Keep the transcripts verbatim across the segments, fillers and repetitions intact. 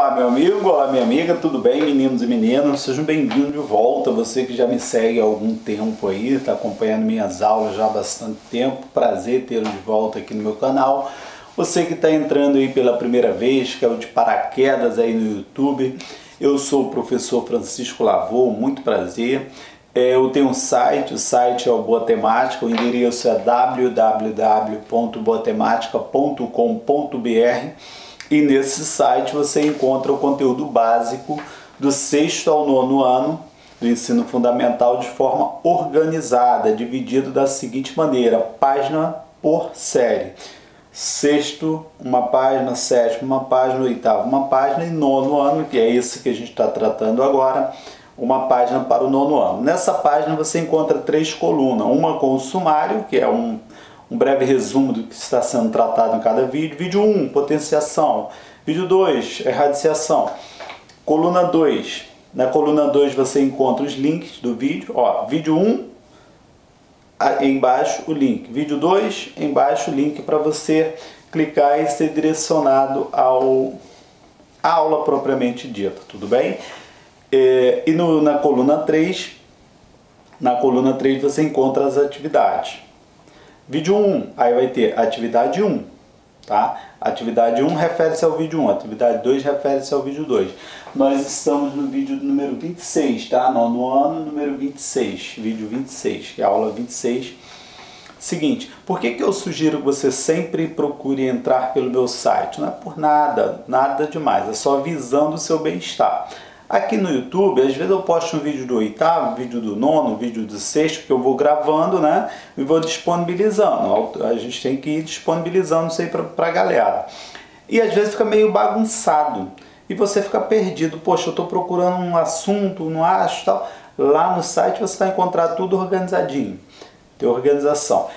Olá, meu amigo, olá, minha amiga, tudo bem, meninos e meninas? Sejam bem-vindos de volta. Você que já me segue há algum tempo aí, está acompanhando minhas aulas já há bastante tempo, prazer tê-lo de volta aqui no meu canal. Você que está entrando aí pela primeira vez, que é o de paraquedas aí no YouTube, eu sou o professor Francisco Lavô, muito prazer. Eu tenho um site, o site é o Boatemática, o endereço é w w w ponto boatemática ponto com ponto b r. E nesse site você encontra o conteúdo básico do sexto ao nono ano do ensino fundamental de forma organizada, dividido da seguinte maneira, página por série. Sexto, uma página, sétimo, uma página, oitavo, uma página e nono ano, que é esse que a gente está tratando agora, uma página para o nono ano. Nessa página você encontra três colunas, uma com o sumário, que é um um breve resumo do que está sendo tratado em cada vídeo. Vídeo um, potenciação. Vídeo dois, radiciação. Coluna dois. Na coluna dois você encontra os links do vídeo. Ó, vídeo um, embaixo o link. Vídeo dois, embaixo o link para você clicar e ser direcionado ao, à aula propriamente dita. Tudo bem? É, e no, na coluna três, na coluna três você encontra as atividades. Vídeo um, aí vai ter atividade um, tá? Atividade um refere-se ao vídeo um, atividade dois refere-se ao vídeo dois. Nós estamos no vídeo número vinte e seis, tá? Nono ano, número vinte e seis, vídeo vinte e seis, que é a aula vinte e seis. Seguinte, por que que eu sugiro que você sempre procure entrar pelo meu site? Não é por nada, nada demais, é só visando o seu bem-estar. Aqui no YouTube, às vezes eu posto um vídeo do oitavo, vídeo do nono, vídeo do sexto, que eu vou gravando, né? E vou disponibilizando. A gente tem que ir disponibilizando isso aí para a galera. E às vezes fica meio bagunçado. E você fica perdido. Poxa, eu estou procurando um assunto, não acho tal. Lá no site você vai encontrar tudo organizadinho. Tem organização.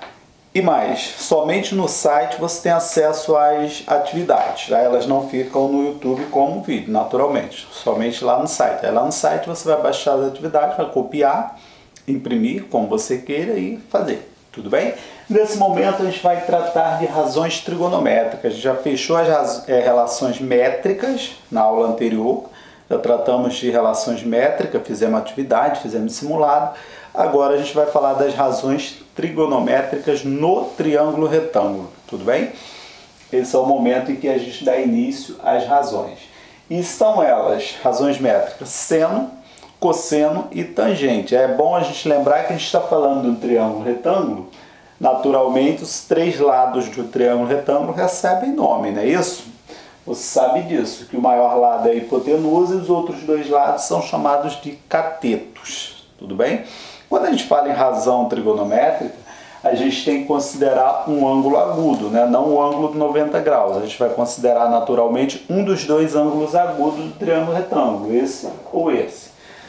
E mais, somente no site você tem acesso às atividades, tá? Elas não ficam no YouTube como vídeo, naturalmente, somente lá no site. Aí lá no site você vai baixar as atividades, vai copiar, imprimir como você queira e fazer, tudo bem? Nesse momento a gente vai tratar de razões trigonométricas. Já fechou as é, relações métricas na aula anterior, já tratamos de relações métricas, fizemos atividade, fizemos simulado. Agora a gente vai falar das razões trigonométricas no triângulo retângulo, tudo bem? Esse é o momento em que a gente dá início às razões. E são elas, razões métricas, seno, cosseno e tangente. É bom a gente lembrar que a gente está falando do triângulo retângulo. Naturalmente, os três lados do triângulo retângulo recebem nome, não é isso? Você sabe disso, que o maior lado é a hipotenusa e os outros dois lados são chamados de catetos, tudo bem? Quando a gente fala em razão trigonométrica, a gente tem que considerar um ângulo agudo, né? Não o ângulo de noventa graus. A gente vai considerar naturalmente um dos dois ângulos agudos do triângulo retângulo, esse ou esse.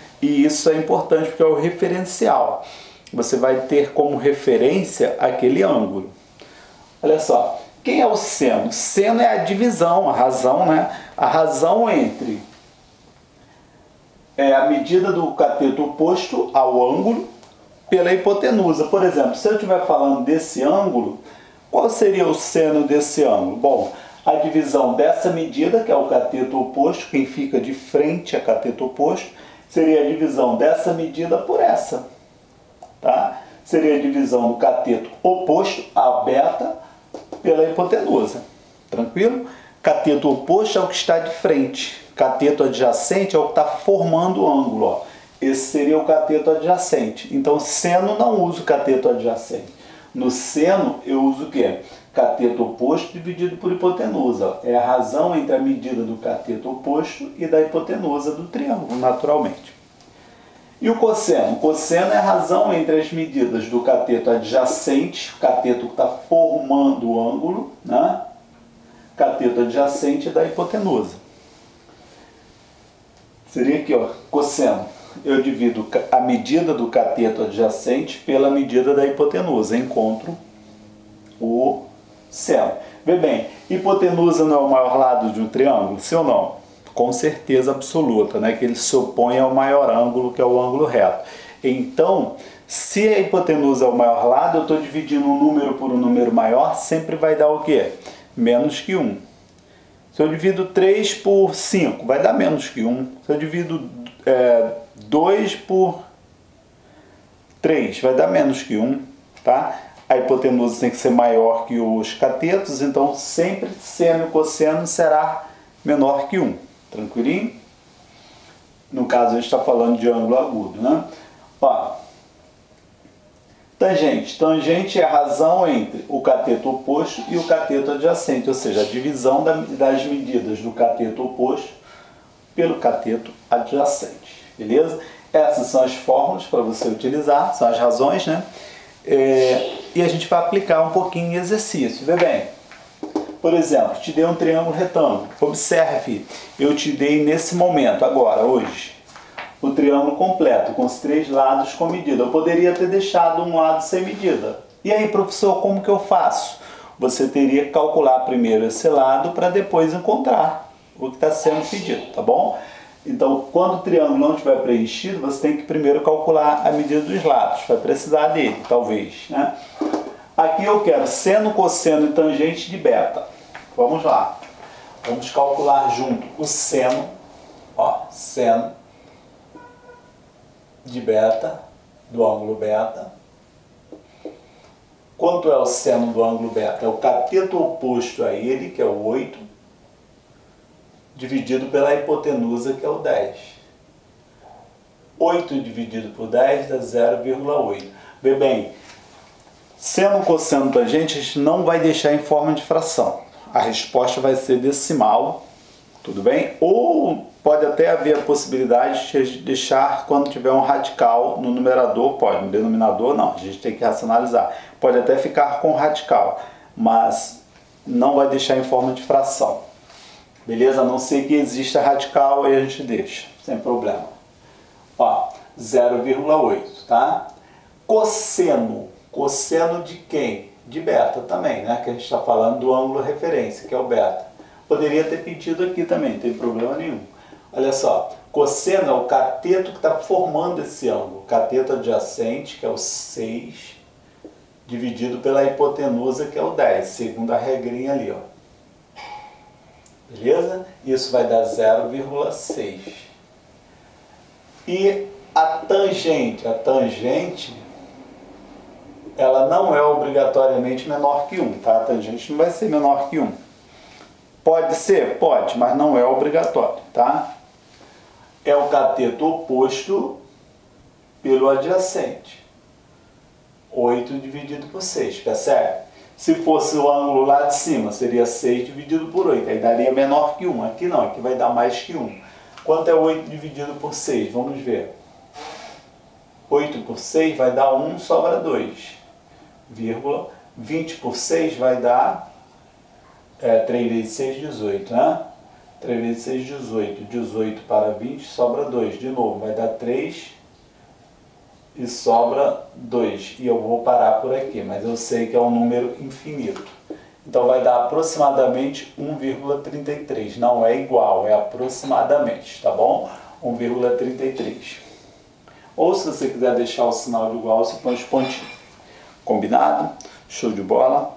E isso é importante porque é o referencial. Você vai ter como referência aquele ângulo. Olha só, quem é o seno? Seno é a divisão, a razão, né? A razão entre é a medida do cateto oposto ao ângulo pela hipotenusa. Por exemplo, se eu estiver falando desse ângulo, qual seria o seno desse ângulo? Bom, a divisão dessa medida, que é o cateto oposto, quem fica de frente a cateto oposto, seria a divisão dessa medida por essa, tá? Seria a divisão do cateto oposto, a beta, pela hipotenusa. Tranquilo? Cateto oposto é o que está de frente. Cateto adjacente é o que está formando o ângulo, ó. Esse seria o cateto adjacente. Então, seno não uso cateto adjacente. No seno, eu uso o quê? Cateto oposto dividido por hipotenusa. É a razão entre a medida do cateto oposto e da hipotenusa do triângulo, naturalmente. E o cosseno? O cosseno é a razão entre as medidas do cateto adjacente, o cateto que está formando o ângulo, né? Cateto adjacente da hipotenusa. Seria aqui, ó, cosseno. Eu divido a medida do cateto adjacente pela medida da hipotenusa. Encontro o seno. Vê bem, hipotenusa não é o maior lado de um triângulo? Sim ou não? Com certeza absoluta, né? Que ele se opõe ao maior ângulo, que é o ângulo reto. Então, se a hipotenusa é o maior lado, eu estou dividindo um número por um número maior, sempre vai dar o quê? Menos que um. Se eu divido três por cinco, vai dar menos que um. Se eu divido é, dois por três, vai dar menos que um, tá? A hipotenusa tem que ser maior que os catetos, então sempre seno e cosseno será menor que um. Tranquilinho? No caso, a gente está falando de ângulo agudo, né? Ó, tangente. Tangente é a razão entre o cateto oposto e o cateto adjacente, ou seja, a divisão das medidas do cateto oposto pelo cateto adjacente. Beleza? Essas são as fórmulas para você utilizar, são as razões, né? É, e a gente vai aplicar um pouquinho em exercício. Vê bem. Por exemplo, te dei um triângulo retângulo. Observe, eu te dei nesse momento, agora, hoje, o triângulo completo, com os três lados com medida. Eu poderia ter deixado um lado sem medida. E aí, professor, como que eu faço? Você teria que calcular primeiro esse lado para depois encontrar o que está sendo pedido, tá bom? Então, quando o triângulo não estiver preenchido, você tem que primeiro calcular a medida dos lados. Vai precisar dele, talvez, né? Aqui eu quero seno, cosseno e tangente de beta. Vamos lá. Vamos calcular junto o seno, ó, seno de beta, do ângulo beta. Quanto é o seno do ângulo beta? É o cateto oposto a ele, que é o oito, dividido pela hipotenusa, que é o dez. oito dividido por dez dá zero vírgula oito. Vê bem, seno, cosseno, tangente, a gente não vai deixar em forma de fração. A resposta vai ser decimal, tudo bem? Ou pode até haver a possibilidade de deixar quando tiver um radical no numerador, pode, no denominador não, a gente tem que racionalizar. Pode até ficar com radical, mas não vai deixar em forma de fração. Beleza? A não ser que exista radical, aí a gente deixa, sem problema. Ó, zero vírgula oito, tá? Cosseno. Cosseno de quem? De beta também, né? Que a gente está falando do ângulo referência, que é o beta. Poderia ter pedido aqui também, não tem problema nenhum. Olha só, cosseno é o cateto que está formando esse ângulo. Cateto adjacente, que é o seis, dividido pela hipotenusa, que é o dez, segundo a regrinha ali, ó. Beleza? Isso vai dar zero vírgula seis. E a tangente, a tangente, ela não é obrigatoriamente menor que um, tá? A tangente não vai ser menor que um. Pode ser? Pode, mas não é obrigatório, tá? É o cateto oposto pelo adjacente. oito dividido por seis, percebe? Se fosse o ângulo lá de cima, seria seis dividido por oito, aí daria menor que um. Aqui não, aqui vai dar mais que um. Quanto é oito dividido por seis? Vamos ver. oito por seis vai dar um, sobra dois. Vírgula. vinte por seis vai dar é, três vezes seis, dezoito, né? três vezes seis, dezoito. dezoito para vinte, sobra dois. De novo, vai dar três e sobra dois. E eu vou parar por aqui, mas eu sei que é um número infinito. Então vai dar aproximadamente um vírgula trinta e três. Não é igual, é aproximadamente, tá bom? um vírgula trinta e três. Ou se você quiser deixar o sinal de igual, você põe os pontinhos. Combinado? Show de bola?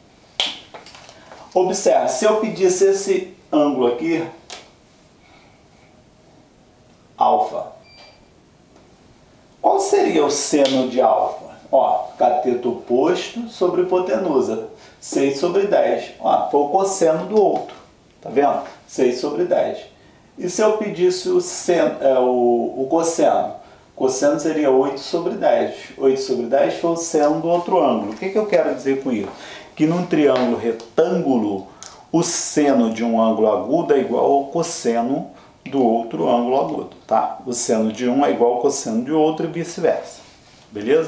Observe, se eu pedisse esse ângulo aqui, alfa, qual seria o seno de alfa? Ó, cateto oposto sobre hipotenusa, seis sobre dez. Ó, foi o cosseno do outro, tá vendo? seis sobre dez. E se eu pedisse o, seno, é, o, o cosseno? Cosseno seria oito sobre dez. oito sobre dez foi o seno do outro ângulo. O que, que eu quero dizer com isso? Que num triângulo retângulo, o seno de um ângulo agudo é igual ao cosseno do outro ângulo agudo, tá? O seno de um é igual ao cosseno de outro e vice-versa. Beleza?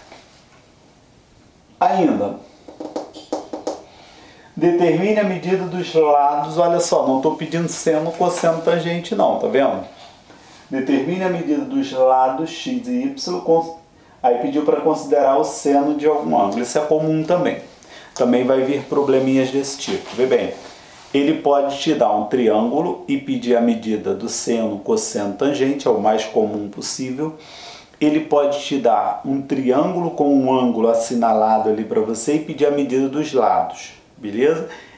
Ainda, determine a medida dos lados. Olha só, não estou pedindo seno, cosseno, tangente não, tá vendo? Determine a medida dos lados x e y, aí pediu para considerar o seno de algum ângulo. Isso é comum também. Também vai vir probleminhas desse tipo. Vê bem, ele pode te dar um triângulo e pedir a medida do seno, cosseno, tangente, é o mais comum possível. Ele pode te dar um triângulo com um ângulo assinalado ali para você e pedir a medida dos lados, beleza?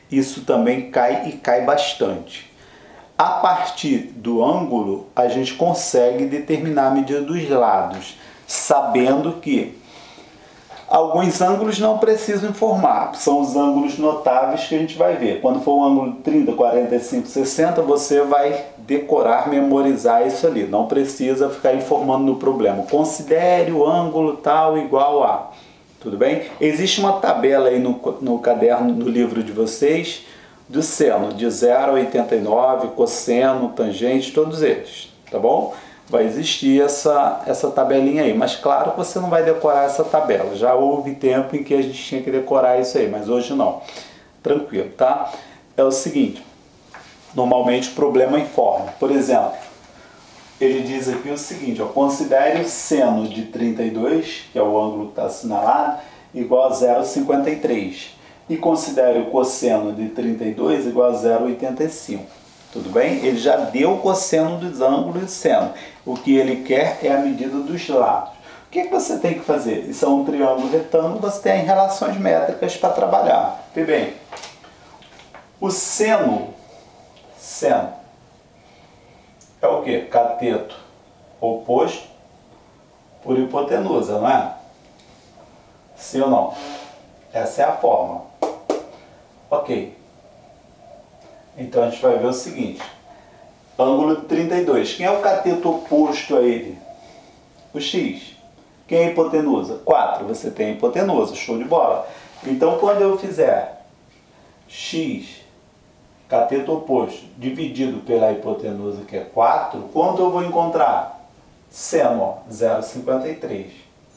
isso também cai e cai bastante. A partir do ângulo, a gente consegue determinar a medida dos lados, sabendo que alguns ângulos não precisam informar, são os ângulos notáveis que a gente vai ver. Quando for o ângulo trinta, quarenta e cinco, sessenta, você vai decorar, memorizar isso ali. Não precisa ficar informando no problema. Considere o ângulo tal igual a... Tudo bem? Existe uma tabela aí no, no caderno, no livro de vocês, do seno, de zero a oitenta e nove, cosseno, tangente, todos eles. Tá bom? Vai existir essa, essa tabelinha aí, mas claro que você não vai decorar essa tabela. Já houve tempo em que a gente tinha que decorar isso aí, mas hoje não. Tranquilo, tá? É o seguinte, normalmente o problema informa. Por exemplo, ele diz aqui o seguinte, ó, considere o seno de trinta e dois, que é o ângulo que está assinalado, igual a zero vírgula cinquenta e três. E considere o cosseno de trinta e dois igual a zero vírgula oitenta e cinco. Tudo bem? Ele já deu o cosseno dos ângulos e seno. O que ele quer é a medida dos lados. O que, que você tem que fazer? Isso é um triângulo retângulo, você tem relações métricas para trabalhar. Vê bem, o seno, seno, é o que? Cateto oposto por hipotenusa, não é? Sim ou não? Essa é a fórmula. Ok. Então a gente vai ver o seguinte, ângulo trinta e dois, quem é o cateto oposto a ele? O x. Quem é a hipotenusa? quatro, você tem a hipotenusa, show de bola. Então quando eu fizer x, cateto oposto, dividido pela hipotenusa que é quatro, quanto eu vou encontrar? Seno, ó, zero vírgula cinquenta e três.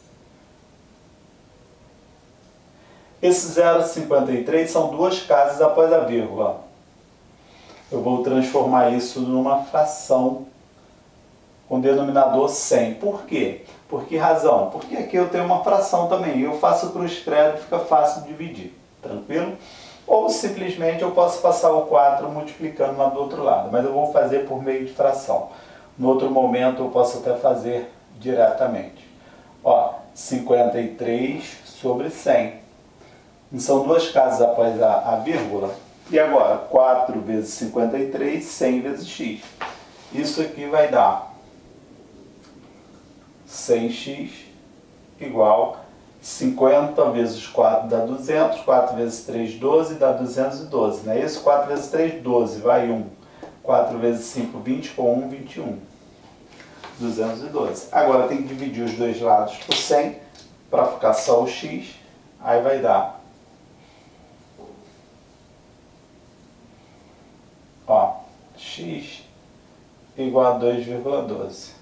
Esse zero vírgula cinquenta e três são duas casas após a vírgula. Eu vou transformar isso numa fração com denominador cem. Por quê? Por que razão? Porque aqui eu tenho uma fração também. Eu faço cruz credo, fica fácil de dividir. Tranquilo? Ou simplesmente eu posso passar o quatro multiplicando lá do outro lado. Mas eu vou fazer por meio de fração. No outro momento eu posso até fazer diretamente. Ó, cinquenta e três sobre cem. São duas casas após a, a vírgula. E agora, quatro vezes cinquenta e três, cem vezes x. Isso aqui vai dar cem x igual cinquenta vezes quatro dá duzentos, quatro vezes três, doze, dá duzentos e doze. Não é isso? quatro vezes três, doze, vai um. quatro vezes cinco, vinte, com um, vinte e um. duzentos e doze. Agora tem que dividir os dois lados por cem para ficar só o x. Aí vai dar... Ó, x igual a dois vírgula doze.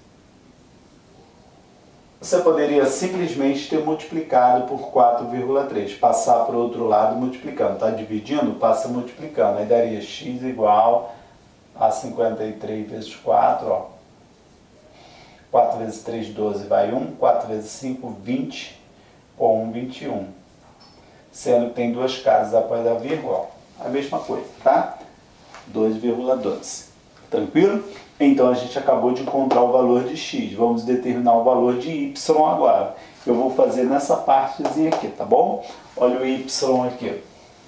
Você poderia simplesmente ter multiplicado por quatro vírgula três, passar para o outro lado multiplicando. Está dividindo? Passa multiplicando. Aí daria x igual a cinquenta e três vezes quatro, ó. quatro vezes três, doze, vai um. quatro vezes cinco, vinte, com um, vinte e um. Sendo que tem duas casas após a vírgula, ó, a mesma coisa, tá? dois vírgula doze. Tranquilo? Então a gente acabou de encontrar o valor de x. Vamos determinar o valor de y agora. Eu vou fazer nessa partezinha aqui, tá bom? Olha o y aqui.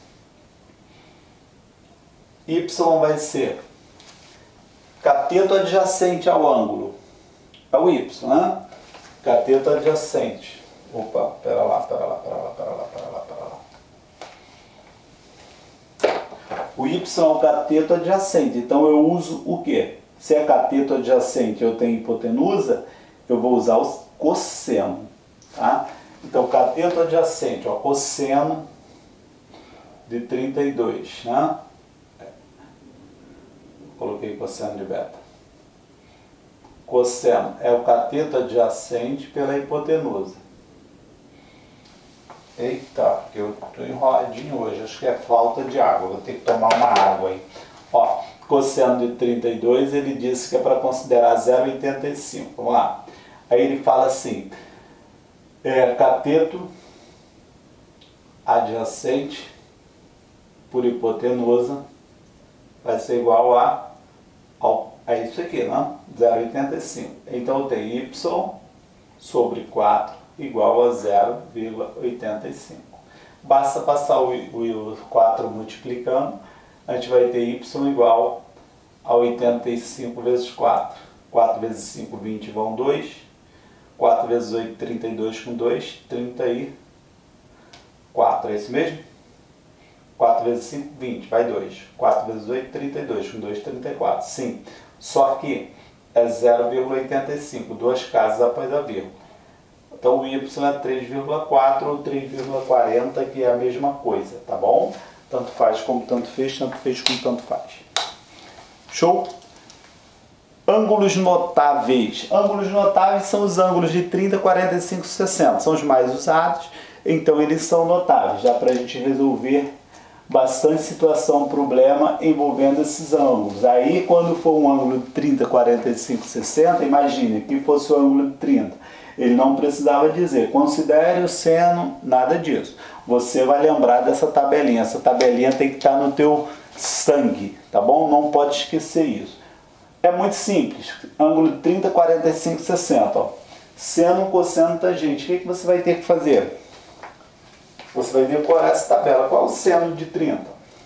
Y vai ser cateto adjacente ao ângulo. É o y, né? Cateto adjacente. Opa, pera lá, pera lá, pera lá, pera lá, pera lá, pera lá. O y é o cateto adjacente, então eu uso o quê? Se é cateto adjacente eu tenho hipotenusa, eu vou usar o cosseno, tá? Então cateto adjacente, ó, cosseno de trinta e dois, né? Coloquei cosseno de beta. Cosseno é o cateto adjacente pela hipotenusa. Eita, que eu tô enroladinho hoje, acho que é falta de água, vou ter que tomar uma água aí. Ó, cosseno de trinta e dois, ele disse que é para considerar zero vírgula oitenta e cinco, vamos lá. Aí ele fala assim, é, cateto adjacente por hipotenusa vai ser igual a, ao, a isso aqui, né? zero vírgula oitenta e cinco. Então eu tenho y sobre quatro igual a zero vírgula oitenta e cinco. basta passar o, o, o quatro multiplicando, a gente vai ter y igual a oitenta e cinco vezes quatro. quatro vezes cinco, vinte, vão dois. quatro vezes oito, trinta e dois com dois, trinta e quatro, é isso mesmo? quatro vezes cinco, vinte, vai dois. quatro vezes oito, trinta e dois, com dois, trinta e quatro. Sim, só que é zero vírgula oitenta e cinco, duas casas após a vírgula. Então o y é três vírgula quatro ou três vírgula quarenta, que é a mesma coisa, tá bom? Tanto faz como tanto fez, tanto fez como tanto faz. Show? Ângulos notáveis. Ângulos notáveis são os ângulos de trinta, quarenta e cinco, sessenta. São os mais usados, então eles são notáveis. Dá para a gente resolver bastante situação, problema envolvendo esses ângulos. Aí, quando for um ângulo de trinta, quarenta e cinco, sessenta, imagine que fosse o ângulo de trinta. Ele não precisava dizer, considere o seno, nada disso. Você vai lembrar dessa tabelinha. Essa tabelinha tem que estar no teu sangue, tá bom? Não pode esquecer isso. É muito simples. Ângulo de trinta, quarenta e cinco, sessenta. Ó. Seno, cosseno, tangente. O que, que você vai ter que fazer? Você vai decorar essa tabela. Qual é o seno de trinta?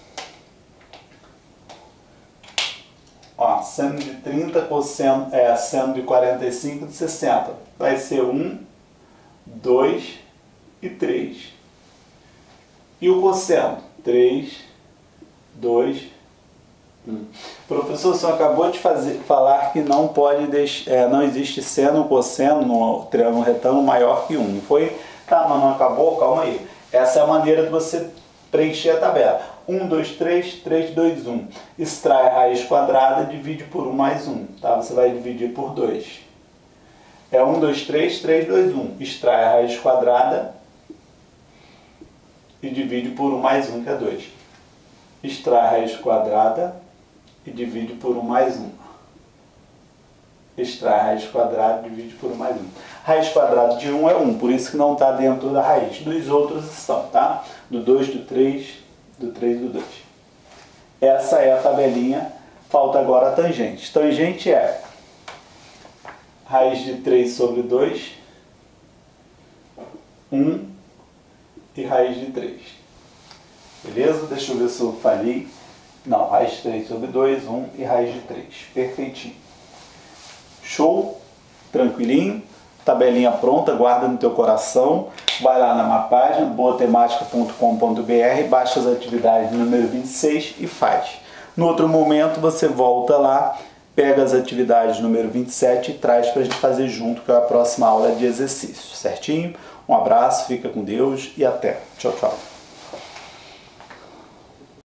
Ó, seno de trinta, cosseno, é, seno de quarenta e cinco, de sessenta. Vai ser um, dois e três. E o cosseno? três, dois, um. Professor, o senhor acabou de fazer, falar que não pode deixar, é, não existe seno ou cosseno no triângulo retângulo maior que um. Não foi? Tá, mas não acabou? Calma aí. Essa é a maneira de você preencher a tabela. um, dois, três, três, dois, um. Extrai a raiz quadrada e divide por um mais um. Tá? Você vai dividir por dois. É um, dois, três, três, dois, um. Extrai a raiz quadrada e divide por um mais um, que é dois. Extrai a raiz quadrada e divide por um mais um. Extrai a raiz quadrada e divide por um mais um. Raiz quadrada de um é um, por isso que não está dentro da raiz. Dos outros estão, tá? Do dois, do três, do três e do dois. Essa é a tabelinha. Falta agora a tangente. Tangente é raiz de três sobre dois, um e raiz de três. Beleza? Deixa eu ver se eu falhei. Não, raiz de três sobre dois, um e raiz de três. Perfeitinho. Show? Tranquilinho? Tabelinha pronta, guarda no teu coração. Vai lá na minha página, boa temática ponto com ponto br, baixa as atividades número vinte e seis e faz. No outro momento você volta lá, pega as atividades número vinte e sete e traz para a gente fazer junto com a próxima aula de exercícios, certinho? Um abraço, fica com Deus e até. Tchau, tchau.